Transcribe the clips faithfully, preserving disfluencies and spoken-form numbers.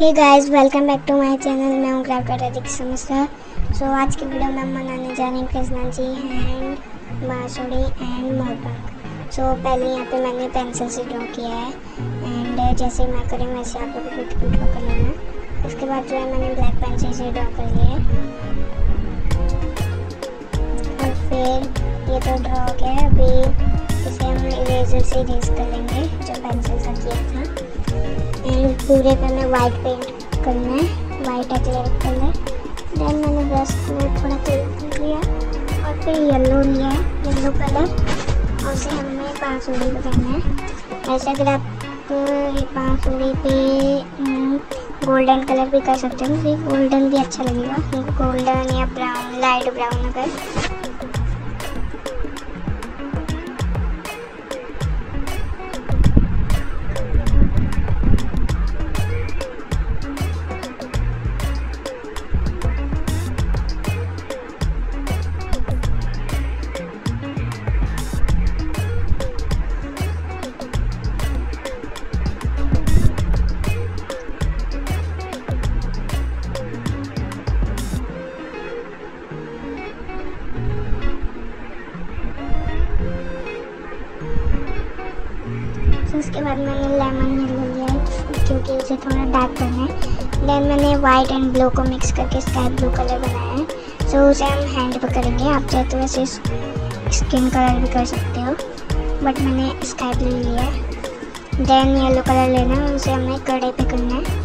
Hey guys, welcome back to my channel. मैं हूँ crafter अधिक समस्या। सो आज की वीडियो में हम बनाने जा रहे हैं कृष्णा जी हैंड बांसुरी एंड मोरपंख। सो पहले यहाँ पे मैंने पेंसिल से ड्रॉ किया है एंड जैसे मैं करें वैसे आप लोग को ड्रॉ कर लेना है। उसके बाद जो है मैंने ब्लैक पेंसिल से ड्रॉ कर लिया है और फिर ये तो ड्रॉ हो गया है। अभी इसे हम इरेजर से इरेज कर लेंगे जो पेंसिल से किया था। एंड पूरे पे हमें वाइट पेंट करना है, वाइट एक्रेलिक कलर। देन मैंने ब्रश को थोड़ा क्लीन कर लिया और फिर येलो लिया है, येलो कलर, और उसे हमें बांसुरी पे करना है। वैसे अगर आप बांसुरी पे गोल्डन कलर भी कर सकते हो, क्योंकि गोल्डन भी अच्छा लगेगा, गोल्डन या ब्राउन, लाइट ब्राउन अगर। उसके बाद मैंने लेमन येलो लिया है क्योंकि उसे थोड़ा डार्क करना है। देन मैंने वाइट एंड ब्लू को मिक्स करके स्काई ब्लू कलर बनाया है। सो so, उसे हम हैंड पे करेंगे। आप चाहे तो वैसे स्किन कलर भी कर सकते हो, बट मैंने स्काई ब्लू लिया है। देन येलो कलर लेना है, उसे हमें कड़े पे करना है।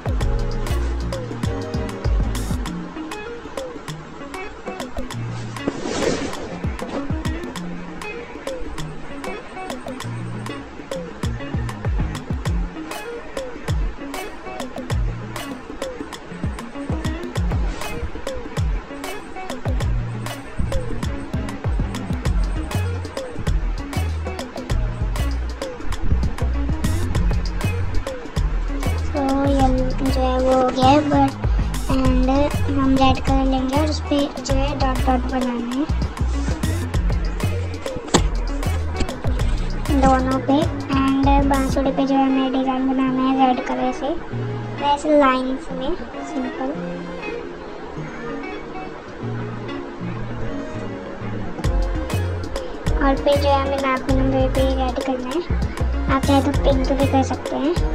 जो है वो हो गया है, बट एंड हम रेड कलर लेंगे और उस पर जो है डॉट डॉट बनाना है दोनों पे। एंड बांसुरी पे जो है हमें डिज़ाइन बनाना है रेड कलर से, वैसे लाइंस में सिंपल। और फिर जो है हमें नाखून पे रेड करना है। आप चाहे तो पिंक भी कर सकते हैं।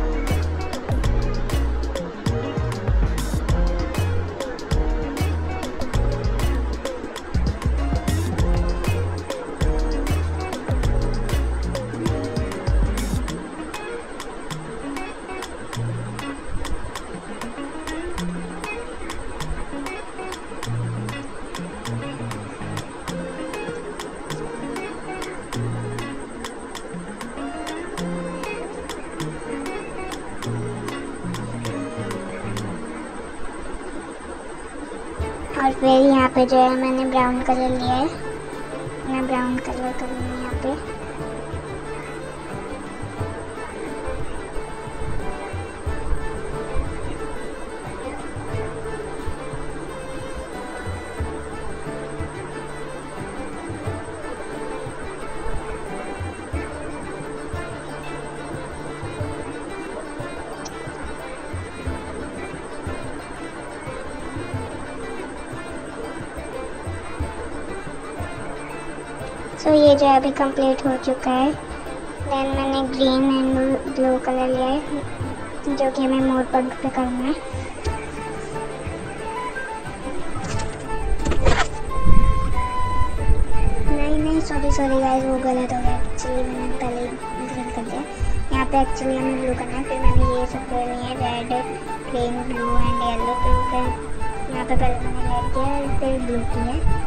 और फिर यहाँ पे जो है मैंने ब्राउन कलर लिया है, मैं ब्राउन कलर करूँगी यहाँ पे। सो so, ये जो है अभी कंप्लीट हो चुका है। देन मैंने ग्रीन एंड ब्लू कलर लिया है जो कि हमें मोरपंख पे करना है। नहीं नहीं सॉरी सॉरी गाइस, वो गलत हो गया। एक्चुअली मैंने पहले ग्रीन कर दिया, यहाँ पे एक्चुअली हमें ब्लू करना है। फिर मैंने ये सब कर लिए red, green, blue and yellow. फिर यहाँ पे पहले मैंने रेड किया और फिर ब्लू किया।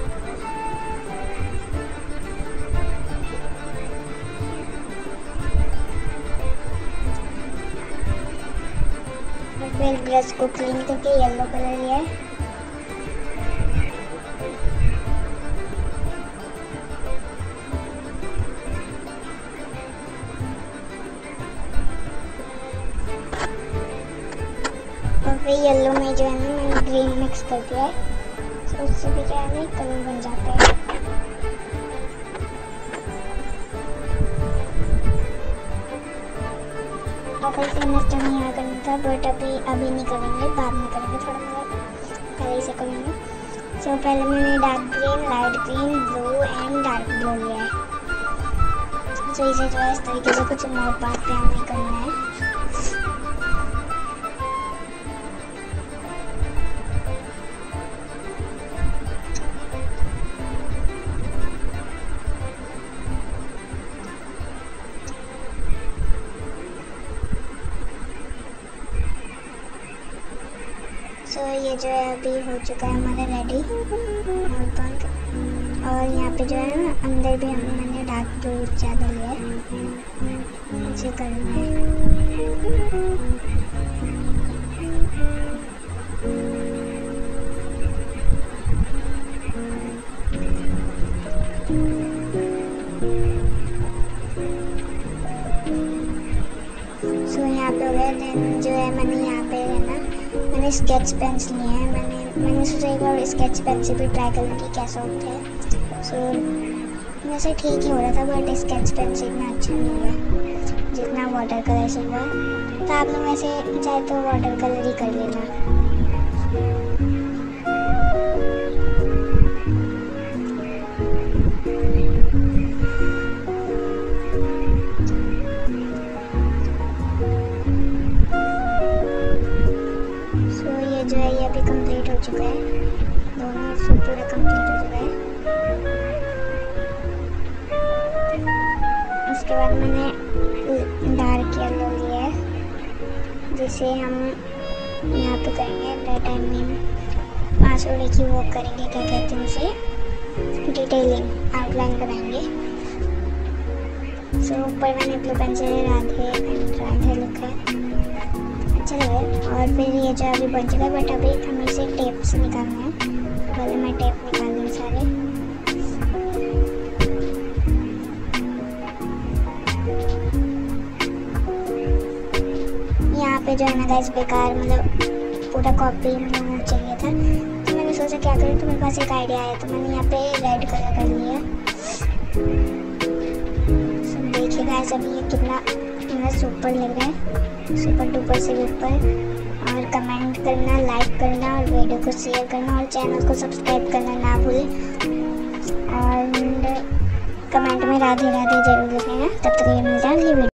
फिर ब्रश को क्लीन करके येलो कलर लिया है। और फिर येलो में जो है ना मैंने ग्रीन मिक्स कर दिया है, तो उससे भी जो है ना कलर बन जाता है। वापस से नेक्स्ट हमें यहाँ करना था, बट अभी अभी नहीं करेंगे, बाद में करेंगे, थोड़ा थोड़ा पहले से करेंगे। सो so, पहले मैंने dark green, light green, blue and dark blue लिया है। सो so, इसे जो है इस तरीके से कुछ मोर पार्ट पे हमें करना है। सो so, ये जो है अभी हो चुका है हमारा रेडी बंद। और यहाँ पे जो है ना अंदर भी हम मैंने डार्क ब्लू ज़्यादा लिया है, इसे करना है। सो so, यहाँ पे हो गया। देन जो है मैंने यहाँ पे है ना मैंने स्केच पेन्स लिए हैं। मैंने मैंने सोचा एक बार स्केच पेन से भी ट्राई करूँ कि कैसा होता है। सो so, वैसे ठीक ही हो रहा था, बट स्केच पेन से इतना अच्छा नहीं हुआ जितना वाटर कलर से हुआ। तो आप लोग वैसे चाहे तो वाटर कलर ही कर लेना। जो है ये अभी कंप्लीट हो चुका है, दोनों से पूरा कंप्लीट हो चुका है। उसके बाद मैंने डार्क येलो लिया है, जिसे हम यहाँ पे करेंगे डाटा नेम पासवर्ड की वो करेंगे, क्या कहते हैं उसे, डिटेलिंग आउटलाइन बनाएंगे। सो ऊपर मैंने ब्लू पेन से राधे एंड राधे लिखा है, अच्छा लगा। और फिर ये जो अभी बन चुका है, बट अभी हमें इसे टेप से निकालना है। पहले मैं टेप निकाल लूँ सारे। यहाँ पे जो है ना गाइस बेकार मतलब पूरा कॉपी मतलब चाहिए था, तो मैंने सोचा क्या करूँ, तो मेरे पास एक आइडिया आया, तो मैंने यहाँ पे रेड कलर कर लिया। सब देखिए गाइस अभी ये कितना मेरा सुपर लग रहा है, सुपर डुपर से ऊपर। और कमेंट करना, लाइक करना और वीडियो को शेयर करना और चैनल को सब्सक्राइब करना ना भूलें। और कमेंट में राधे राधे जरूर लिखेंगे। तब तक ये मिलता है अगली वीडियो।